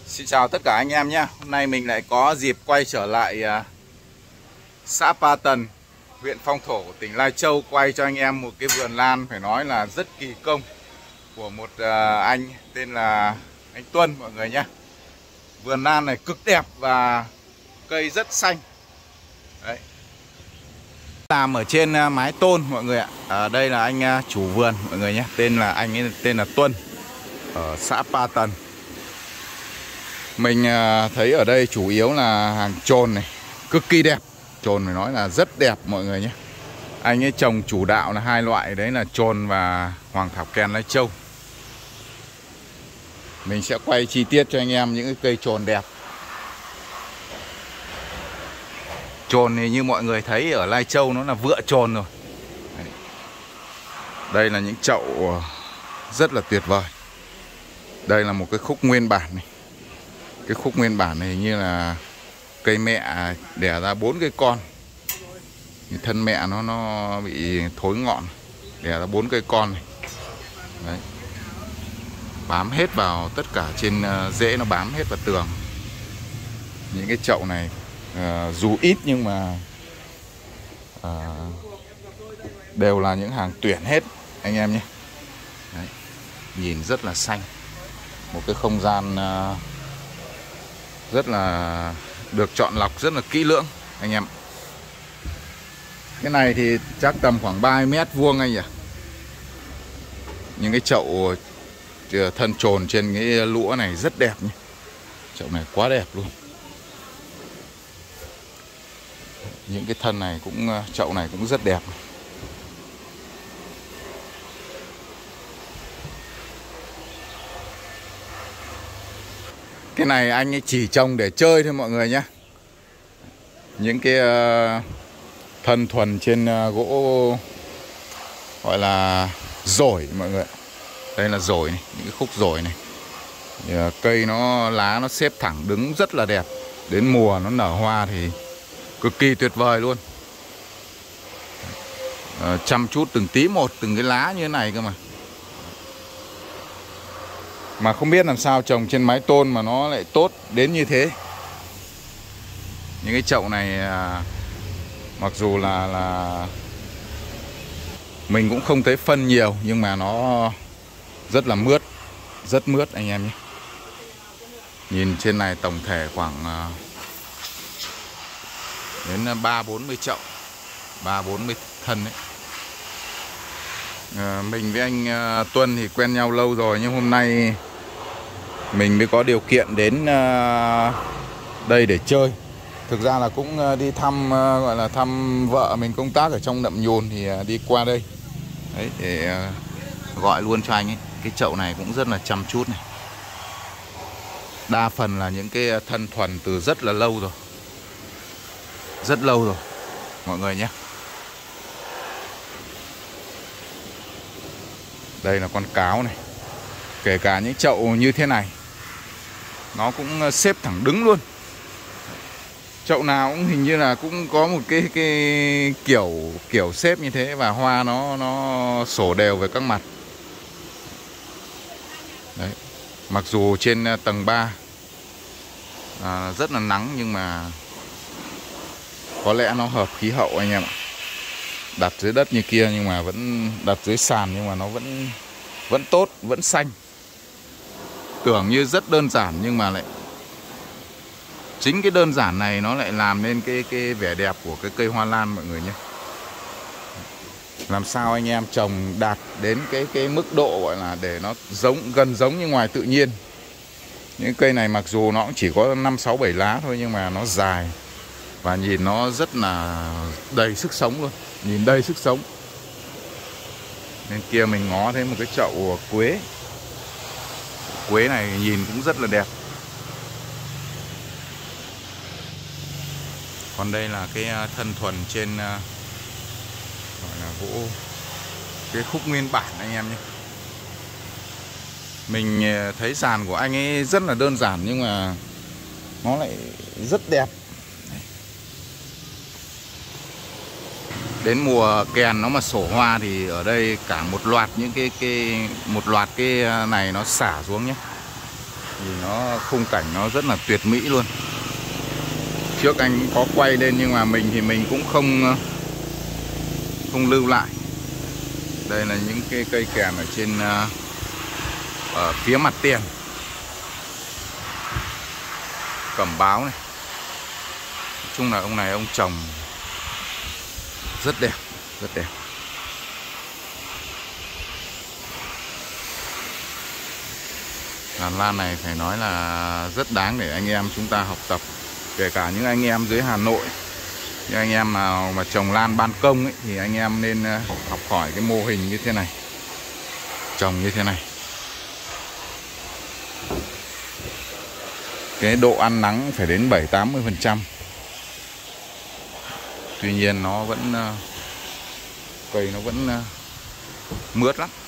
Xin chào tất cả anh em nhé. Hôm nay mình lại có dịp quay trở lại xã Pa Tần, huyện Phong Thổ, tỉnh Lai Châu, quay cho anh em một cái vườn lan phải nói là rất kỳ công của một anh tên là anh Tuân mọi người nhé. Vườn lan này cực đẹp và cây rất xanh. Đấy. Làm ở trên mái tôn mọi người ạ. Đây là anh chủ vườn mọi người nhé. Anh ấy tên là Tuân ở xã Pa Tần. Mình thấy ở đây chủ yếu là hàng chồn này, cực kỳ đẹp. Chồn phải nói là rất đẹp mọi người nhé. Anh ấy trồng chủ đạo là hai loại, đấy là chồn và hoàng thảo kèn Lai Châu. Mình sẽ quay chi tiết cho anh em những cái cây chồn đẹp. Chồn thì như mọi người thấy ở Lai Châu nó là vựa chồn rồi. Đây là những chậu rất là tuyệt vời. Đây là một cái khúc nguyên bản này. Cái khúc nguyên bản này như là cây mẹ đẻ ra 4 cây con. Thân mẹ nó bị thối ngọn, đẻ ra 4 cây con này. Đấy. Bám hết vào tất cả trên rễ, nó bám hết vào tường. Những cái chậu này dù ít nhưng mà đều là những hàng tuyển hết anh em nhé. Đấy. Nhìn rất là xanh. Một cái không gian rất là được chọn lọc rất là kỹ lưỡng anh em. Cái này thì chắc tầm khoảng 30 mét vuông anh nhỉ. Những cái chậu thân chồn trên cái lũa này rất đẹp nhé. Chậu này quá đẹp luôn. Những cái thân này cũng, chậu này cũng rất đẹp. Cái này anh ấy chỉ trồng để chơi thôi mọi người nhé. Những cái thân thuần trên gỗ gọi là dổi mọi người. Đây là dổi này, những cái khúc dổi này. Cây nó lá nó xếp thẳng đứng rất là đẹp. Đến mùa nó nở hoa thì cực kỳ tuyệt vời luôn. Chăm chút từng tí một, từng cái lá như thế này cơ mà. Mà không biết làm sao trồng trên mái tôn mà nó lại tốt đến như thế. Những cái chậu này mặc dù là mình cũng không thấy phân nhiều, nhưng mà nó rất là mướt, rất mướt anh em nhé. Nhìn trên này tổng thể khoảng đến 30-40 chậu, 30-40 thân đấy. Mình với anh Tuân thì quen nhau lâu rồi, nhưng hôm nay mình mới có điều kiện đến đây để chơi. Thực ra là cũng đi thăm, gọi là thăm vợ mình công tác ở trong Nậm Nhùn thì đi qua đây. Đấy, để gọi luôn cho anh ấy. Cái chậu này cũng rất là chăm chút này. Đa phần là những cái thân thuần từ rất là lâu rồi. Rất lâu rồi mọi người nhé. Đây là con cáo này. Kể cả những chậu như thế này nó cũng xếp thẳng đứng luôn. Chậu nào cũng hình như là cũng có một cái kiểu xếp như thế. Và hoa nó xổ đều về các mặt. Đấy. Mặc dù trên tầng 3 rất là nắng, nhưng mà có lẽ nó hợp khí hậu anh em ạ. Đặt dưới đất như kia nhưng mà vẫn đặt dưới sàn, nhưng mà nó vẫn tốt, vẫn xanh. Tưởng như rất đơn giản nhưng mà lại chính cái đơn giản này nó lại làm nên cái vẻ đẹp của cái cây hoa lan mọi người nhé. Làm sao anh em trồng đạt đến cái mức độ gọi là để nó gần giống như ngoài tự nhiên. Những cây này mặc dù nó cũng chỉ có 5-6-7 lá thôi, nhưng mà nó dài và nhìn nó rất là đầy sức sống luôn. Nhìn đầy sức sống. Bên kia mình ngó thấy một cái chậu quế. Quế này nhìn cũng rất là đẹp. Còn đây là cái thân thuần trên gọi là gỗ, cái khúc nguyên bản anh em nhé. Mình thấy sàn của anh ấy rất là đơn giản, nhưng mà nó lại rất đẹp. Đến mùa kèn nó mà sổ hoa thì ở đây cả một loạt những một loạt cái này nó xả xuống nhé. Thì nó khung cảnh nó rất là tuyệt mỹ luôn. Trước anh có quay lên nhưng mà mình thì mình cũng không lưu lại. Đây là những cái cây kèn ở trên ở phía mặt tiền. Cẩm báo này. Nói chung là ông này ông trồng rất đẹp, rất đẹp. Đàn lan này phải nói là rất đáng để anh em chúng ta học tập. Kể cả những anh em dưới Hà Nội, những anh em nào mà trồng lan ban công ấy, thì anh em nên học hỏi cái mô hình như thế này, trồng như thế này. Cái độ ăn nắng phải đến 70-80%. Tuy nhiên nó vẫn cây nó vẫn mướt lắm.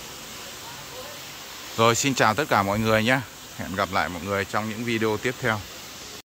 Rồi, xin chào tất cả mọi người nhé. Hẹn gặp lại mọi người trong những video tiếp theo.